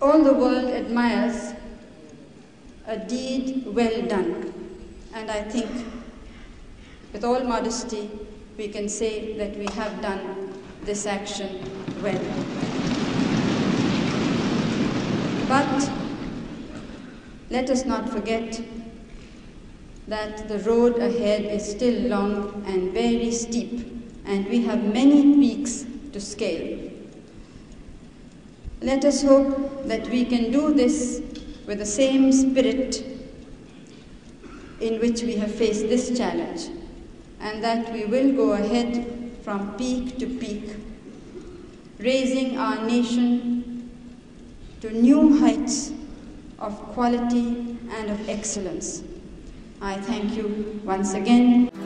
All the world admires a deed well done, and I think, with all modesty, we can say that we have done this action well. But let us not forget that the road ahead is still long and very steep, and we have many peaks to scale. Let us hope that we can do this with the same spirit in which we have faced this challenge, and that we will go ahead from peak to peak, raising our nation to new heights of quality and of excellence. I thank you once again.